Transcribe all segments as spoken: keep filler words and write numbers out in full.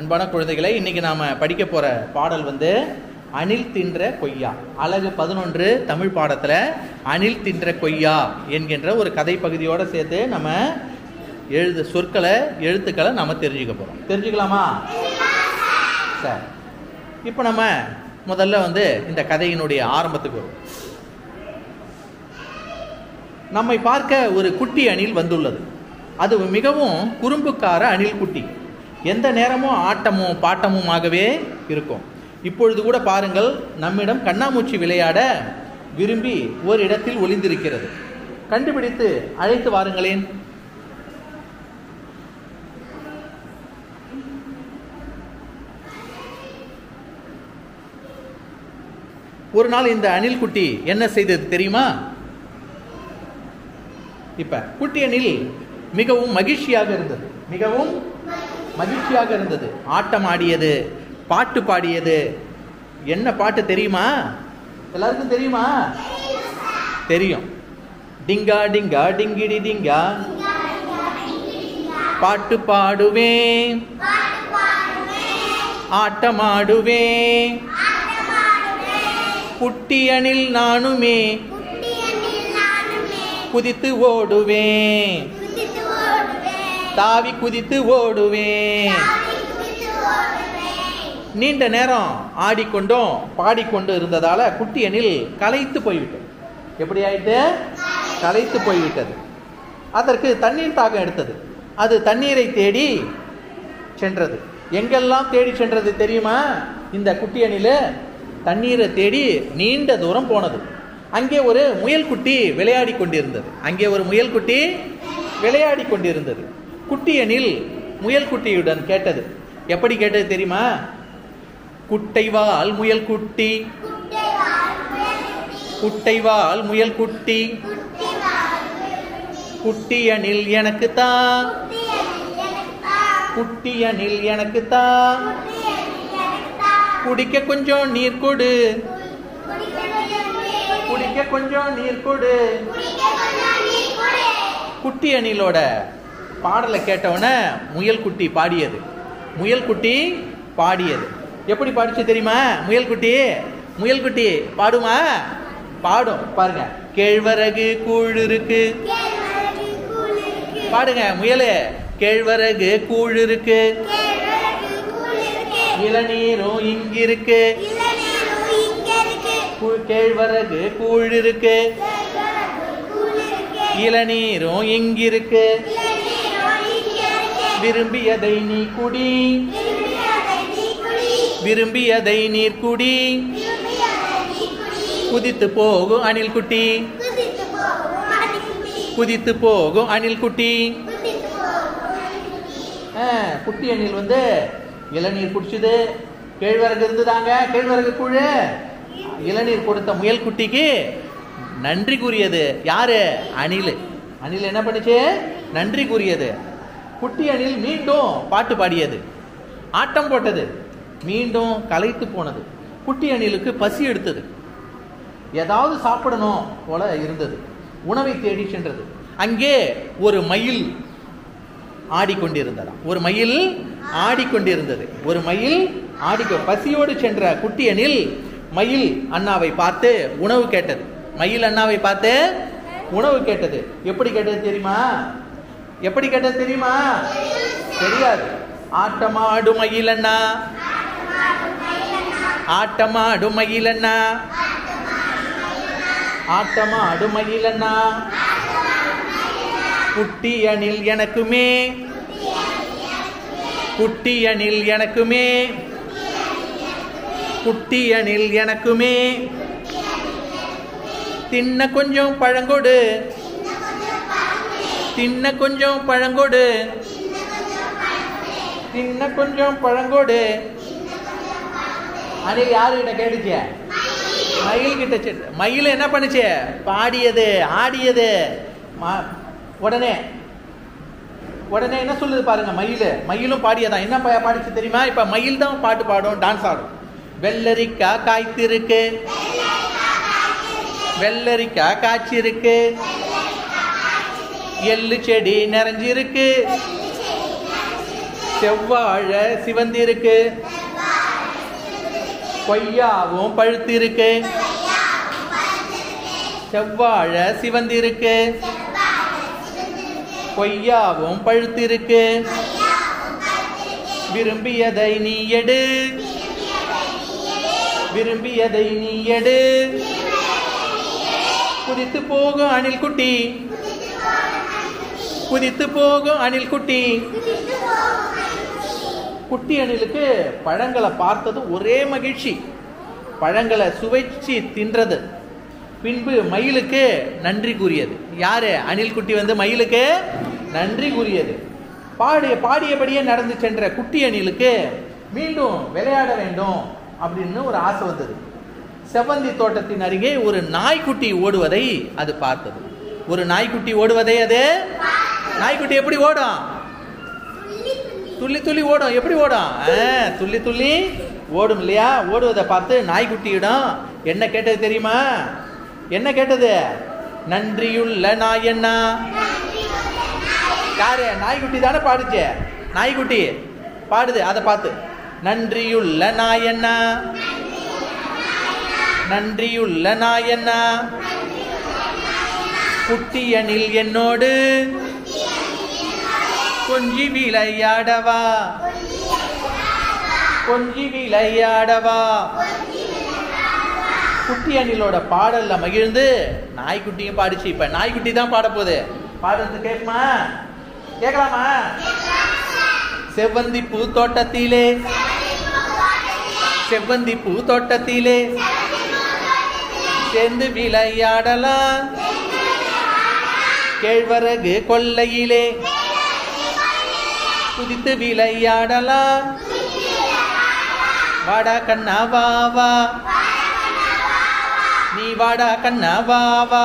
அன்பான குழந்தைகளை, இன்னைக்கு நாம படிக்க போற பாடல் வந்து அணில் தின்ற கொய்யா. அழகு பதினொன்று தமிழ் பாடத்துல அணில் தின்ற கொய்யா என்கின்ற ஒரு கதை பகுதியோட சேர்த்து நம்ம எழுது சொற்களை எழுத்துக்களை நம்ம தெரிஞ்சுக்க போறோம். தெரிஞ்சுக்கலாமா? சரி, இப்போ நம்ம முதல்ல வந்து இந்த கதையினுடைய ஆரம்பத்துக்கு வரும். நம்மை பார்க்க ஒரு குட்டி அணில் வந்துள்ளது. அது மிகவும் குறும்புக்கார அணில் குட்டி. எந்த நேரமும் ஆட்டமும் பாட்டமுமாகவே இருக்கும். இப்பொழுது கூட பாருங்கள், நம்மிடம் கண்ணாமூச்சி விளையாட விரும்பி ஒரு இடத்தில் ஒளிந்திருக்கிறது. கண்டுபிடித்து அழைத்து வாருங்களேன். ஒரு நாள் இந்த அணில் குட்டி என்ன செய்தது தெரியுமா? இப்ப குட்டி அணில் மிகவும் மகிழ்ச்சியாக இருந்தது. மிகவும் மகிழ்ச்சியாக இருந்தது. ஆட்டம் ஆடியது, பாட்டு பாடியது. என்ன பாட்டு தெரியுமா? எல்லாருக்கும் தெரியுமா? தெரியும். டிங்கா டிங்கா டிங்கிடி டிங்கா பாட்டு பாடுவேன், ஆட்டம் ஆடுவேன், குட்டி அணில் நானுமே குதித்து ஓடுவேன், தாவி குதித்து ஓடுவேன். நீண்ட நேரம் ஆடிக்கொண்டும் பாடிக்கொண்டு இருந்ததால குட்டி அணில் களைத்து போய்விட்டது. எப்படி ஆயிட்டு? களைத்து போய்விட்டது. அதற்கு தண்ணீர் தாகம் எடுத்தது. அது தண்ணீரை தேடி சென்றது. எங்கெல்லாம் தேடி சென்றது தெரியுமா? இந்த குட்டி அணில் தண்ணீரை தேடி நீண்ட தூரம் போனது. அங்கே ஒரு முயல் குட்டி விளையாடி கொண்டிருந்தது. அங்கே ஒரு முயல் குட்டி விளையாடி கொண்டிருந்தது. குட்டி அணில் முயல் குட்டியுடன் கேட்டது. எப்படி கேட்டது தெரியுமா? குட்டைவால் முயல் குட்டி, குட்டைவால் முயல் குட்டி, குட்டி அணில் எனக்கு தான், குட்டி அணில் எனக்கு தான், குடிக்க கொஞ்சம் நீர் கொடு, குடிக்க கொஞ்சம் நீர் கொடு. குட்டி அணிலோட பாடலை கேட்டவன முயல் குட்டி பாடியது. முயல் குட்டி பாடியது எப்படி பாடிச்சு தெரியுமா? முயல் குட்டி முயல் குட்டி பாடுமா? பாடும். பாருங்க. கேழ்வரகு கூழ் இருக்கு. பாடுங்க முயலே. கேழ்வரகு கூழ் இருக்கு, இளநீரும் இங்கிருக்கு. கேழ்வரகு கூழ் இருக்கு, இளநீரும் இங்கிருக்கு. விரும்பியதை நீ குடி, விரும்பியதை நீர் குடி. குதித்து போகும் அணில் குட்டி, குதித்து போகும் அணில் குட்டி. குட்டி அணில் வந்து இளநீர் குடிச்சது. கேழ்வரகு இருந்துதாங்க, கேழ்வரகு கூழு. இளநீர் கொடுத்த முயல் குட்டிக்கு நன்றி கூறியது. யாரு? அணில். அணில் என்ன பண்ணுச்சு? நன்றி கூறியது. குட்டி அணில் மீண்டும் பாட்டு பாடியது, ஆட்டம் போட்டது. மீண்டும் களைத்து போனது. குட்டி அணிலுக்கு பசி எடுத்தது. ஏதாவது சாப்பிடணும் போல இருந்தது. உணவை தேடி சென்றது. அங்கே ஒரு மயில் ஆடிக்கொண்டிருந்ததா. ஒரு மயில் ஆடிக்கொண்டிருந்தது. ஒரு மயில் ஆடிக்கொ பசியோடு சென்ற குட்டி அணில் மயில் அண்ணாவை பார்த்து உணவு கேட்டது. மயில் அண்ணாவை பார்த்து உணவு கேட்டது. எப்படி கேட்டது தெரியுமா? எப்படி கேட்டது தெரியுமா? தெரியாது. ஆட்டமாடு மயிலண்ணா, ஆட்டமாடு மயிலண்ணா, ஆட்டமாடு மயிலண்ணா, குட்டி அணில் எனக்குமே, குட்டி அணில் எனக்குமே, குட்டி அணில் எனக்குமே. தின்ன கொஞ்சம் பழங்கொடு, தின்ன கொஞ்சம் பழங்கொடு, தின்ன கொஞ்சம் பழங்கொடு. அணில் யாருகிட்ட கேட்டுச்சு? மயில் கிட்ட. மயில் என்ன பண்ணுச்சு? பாடியது, ஆடியது. உடனே உடனே என்ன சொல்லுது பாருங்க. மயில் மயிலும் பாடியதான். என்ன பாடிச்சு தெரியுமா? இப்ப மயில் தான் பாட்டு பாடும், டான்ஸ் ஆடும். வெள்ளரிக்கா காய்த்திருக்கு, வெள்ளரிக்கா காய்ச்சிருக்கு, எள்ளு செடி நிறைஞ்சிருக்கு, செவ்வாழை சிவந்திருக்கு, கொய்யாவும் பழுத்திருக்கு. செவ்வாழை சிவந்திருக்கு, கொய்யாவும் பழுத்திருக்கு. விரும்பியதை நீ எடு, விரும்பியதை நீ எடு. குதித்து போகும் அணில் குட்டி, குதித்து போகும் அணில் குட்டி. குட்டி அணிலுக்கு பழங்களை பார்த்தது ஒரே மகிழ்ச்சி, பழங்களை சுவைச்சி தின்றது. பின்பு மயிலுக்கு நன்றி கூறியது. யாரு? அணில் குட்டி வந்து மயிலுக்கு நன்றி கூறியது. பாடிய பாடியபடியே நடந்து சென்ற குட்டி அணிலுக்கு மீண்டும் விளையாட வேண்டும் அப்படின்னு ஒரு ஆசை வந்தது. செவ்வந்தி தோட்டத்தின் அருகே ஒரு நாய்க்குட்டி ஓடுவதை அது பார்த்தது. ஒரு நாய்க்குட்டி ஓடுவதை அது நாய்க்குட்டி எப்படி ஓடும்? துள்ளி துள்ளி ஓடும். எப்படி ஓடும்? துள்ளி துள்ளி ஓடும் இல்லையா? ஓடுவதை பார்த்து நாய்க்குட்டியிடம் என்ன கேட்டது தெரியுமா? என்ன கேட்டது? நன்றியுள்ள நாயண்ணா. யாரு? நாய்க்குட்டி தானே பாடுச்சு. நாய்க்குட்டி பாடுது. அதை பார்த்து நன்றியுள்ள நாயண்ணா, நன்றியுள்ள நாயண்ணா, குட்டியனில் என்னோடு கொஞ்சி விளையாடவா, கொஞ்சி விளையாடவா. குட்டி அணிலோட பாடல்ல மகிழ்ந்து நாய்க்குட்டியும் பாடிச்சு. இப்ப நாய்க்குட்டி தான் பாட போகுது. பாடுறது கேட்குமா? கேட்கலாமா? செவ்வந்தி பூ தோட்டத்திலே, செவ்வந்தி பூ தோட்டத்திலே சேர்ந்து விளையாடலாம், கேழ்வரகு கொல்லையிலே குதித்து விளையாடலாம். வாடா கண்ணா வா வா, நீ வாடா கண்ணா வா வா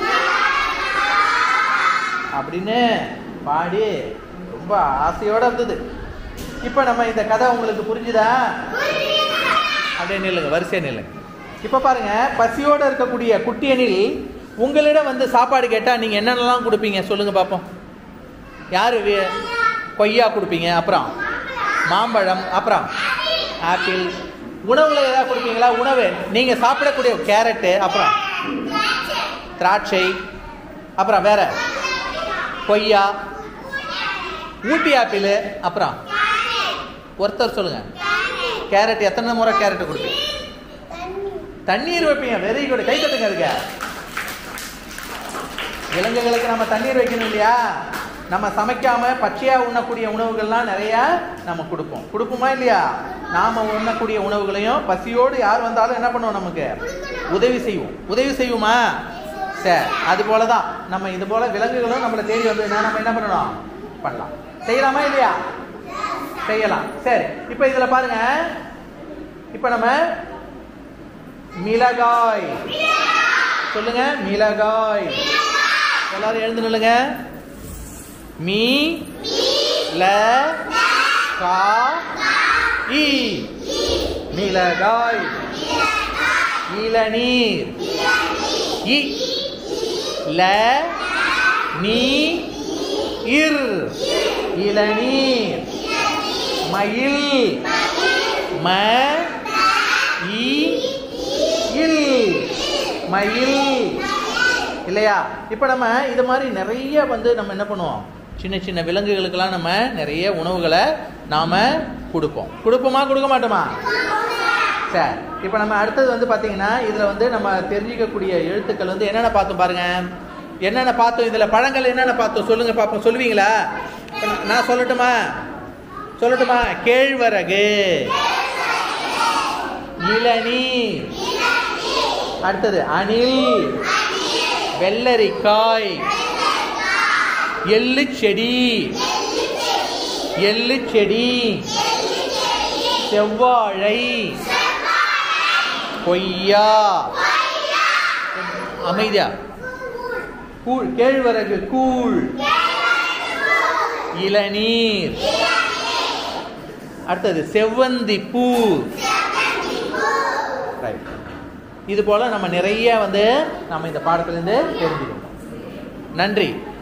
அப்படின்னு பாடி ரொம்ப ஆசையோட இருந்தது. இப்ப நம்ம இந்த கதை உங்களுக்கு புரிஞ்சுதா? அப்படியே நில்லுங்க, வரிசையா நில்லுங்க. இப்ப பாருங்க, பசியோட இருக்கக்கூடிய குட்டி அணில் உங்களிடம் வந்து சாப்பாடு கேட்டா நீங்க என்னென்னலாம் கொடுப்பீங்க சொல்லுங்க பாப்போம். யாரு? கொய்யா கொடுப்பீங்க, அப்புறம் மாம்பழம், அப்புறம் ஆப்பிள். உணவுல ஏதாவது கொடுப்பீங்களா? உணவு நீங்க சாப்பிடக்கூடிய கேரட்டு, அப்புறம் திராட்சை, அப்புறம் வேற கொய்யா, ஊட்டி ஆப்பிள், அப்புறம் ஒருத்தர் சொல்லுங்க. கேரட் எத்தனை முறை கேரட் கொடுப்பீங்க? தண்ணீர் வைப்பீங்க. வெரி குட், கை தட்டுங்க. இருக்க விலங்குகளுக்கு நம்ம தண்ணீர் வைக்கணும் இல்லையா? நம்ம சமைக்காம பச்சையா உண்ணக்கூடிய உணவுகள்லாம் நிறைய நம்ம கொடுப்போம். கொடுப்போமா இல்லையா? நாம உண்ணக்கூடிய உணவுகளையும் பசியோடு யார் வந்தாலும் என்ன பண்ணுவோம்? நமக்கு உதவி செய்வோம். உதவி செய்வோமா? சரி, அது போலதான் நம்ம இது போல விலங்குகளும் நம்மளை தேடி வந்து நம்ம என்ன பண்ணணும்? பண்ணலாம். செய்யலாமா இல்லையா? செய்யலாம். சரி, இப்ப இதுல பாருங்க. இப்ப நம்ம மிளகாய் சொல்லுங்க. மிளகாய். எல்லாரும் எழுந்து நில்லுங்க. மீ ல கா இ, மிளகாய். இளநீர். இ ல நீ இர், இளநீர். மயில். ம இ இல், மயில் இல்லையா? இப்ப நம்ம இது மாதிரி நிறைய வந்து நம்ம என்ன பண்ணுவோம்? சின்ன சின்ன விலங்குகளுக்கெல்லாம் நம்ம நிறைய உணவுகளை நாம கொடுப்போம். கொடுப்போமா கொடுக்க மாட்டோமா? சரி, இப்ப நம்ம அடுத்தது வந்து பாத்தீங்கன்னா இதுல வந்து நம்ம தெரிஞ்சிக்கக்கூடிய எழுத்துக்கள் வந்து என்னென்ன பார்த்தோம் பாருங்க. என்னென்ன பார்த்தோம்? இதுல பழங்கள் என்னென்ன பார்த்தோம் சொல்லுங்க பாப்போம். சொல்லுவீங்களா? நான் சொல்லட்டுமா? சொல்லட்டுமா? கேழ்வரகு, இளநீர், அடுத்தது அணில், வெள்ளரிக்காய், எள்ளு செடி, எள்ளு செடி, செவ்வாழை, கொய்யா, அமைதியா, கூழ், கேழ்வரகு கூழ், இளநீர், அடுத்தது செவ்வந்தி பூ. இது போல நம்ம நிறைய வந்து நம்ம இந்த பாடத்திலிருந்து தெரிஞ்சுக்கணும். நன்றி.